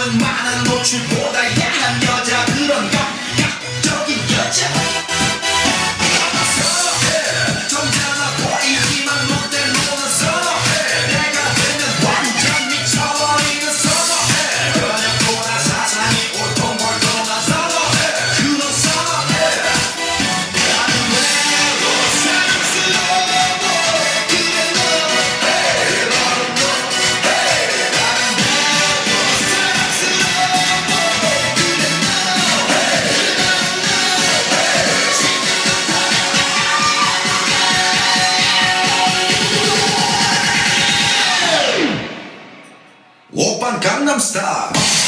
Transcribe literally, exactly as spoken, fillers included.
너는 많은 노출보다 야한 여자 그런 감각적인 여자 선호해 점잖아 보이지만 모델로는 선호해 내가 되면 완전 미쳐버리는 선호해 변형보다 사상이 올통벌통한 선호해 그런 선호해 나는 외로워 사랑스러워 그래 너 hey 바로 너 hey 나는 외로워 사랑스러워 그래 너 hey 나는 너 hey 오빤 강남스타일